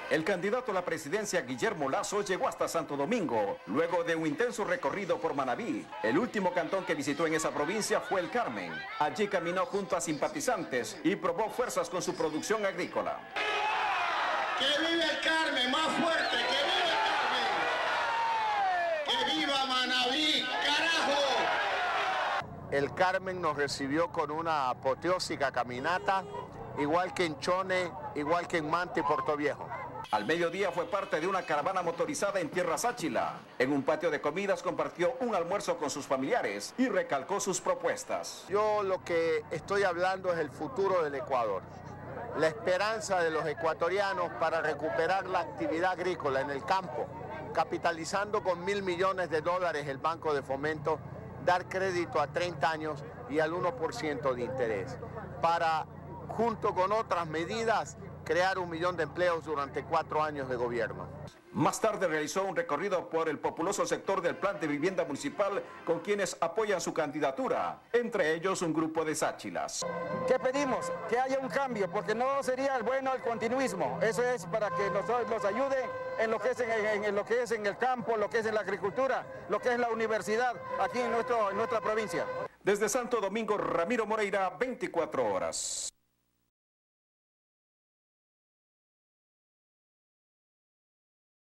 El candidato a la presidencia Guillermo Lasso llegó hasta Santo Domingo, luego de un intenso recorrido por Manabí. El último cantón que visitó en esa provincia fue El Carmen. Allí caminó junto a simpatizantes y probó fuerzas con su producción agrícola. ¡Que vive el Carmen! ¡Más fuerte! ¡Que vive el Carmen! ¡Que viva Manabí! ¡Carajo! El Carmen nos recibió con una apoteósica caminata, igual que en Chone, igual que en Manta y Puerto Viejo. Al mediodía fue parte de una caravana motorizada en Tierra Sáchila. En un patio de comidas compartió un almuerzo con sus familiares y recalcó sus propuestas. Yo lo que estoy hablando es el futuro del Ecuador. La esperanza de los ecuatorianos para recuperar la actividad agrícola en el campo, capitalizando con $1.000 millones el Banco de Fomento, dar crédito a 30 años y al 1% de interés, para, junto con otras medidas, crear 1 millón de empleos durante 4 años de gobierno. Más tarde realizó un recorrido por el populoso sector del Plan de Vivienda Municipal con quienes apoyan su candidatura, entre ellos un grupo de sáchilas. ¿Qué pedimos? Que haya un cambio, porque no sería bueno el continuismo. Eso es para que nos ayude en lo que es en el campo, lo que es en la agricultura, lo que es la universidad aquí en nuestra provincia. Desde Santo Domingo, Ramiro Moreira, 24 horas.